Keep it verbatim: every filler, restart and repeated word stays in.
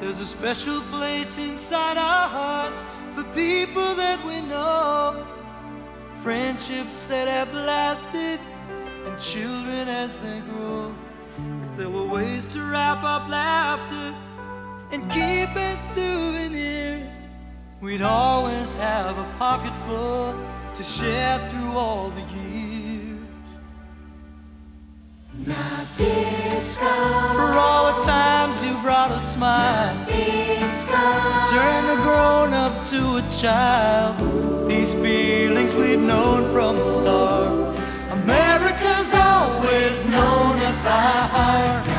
There's a special place inside our hearts for people that we know, friendships that have lasted, and children as they grow. If there were ways to wrap up laughter and keep as souvenirs, we'd always have a pocket full to share through all the years. Nabisco, for all the times you brought a smile, Nabisco, turn a grown-up to a child. These feelings we've known from the start, America's always known us by heart.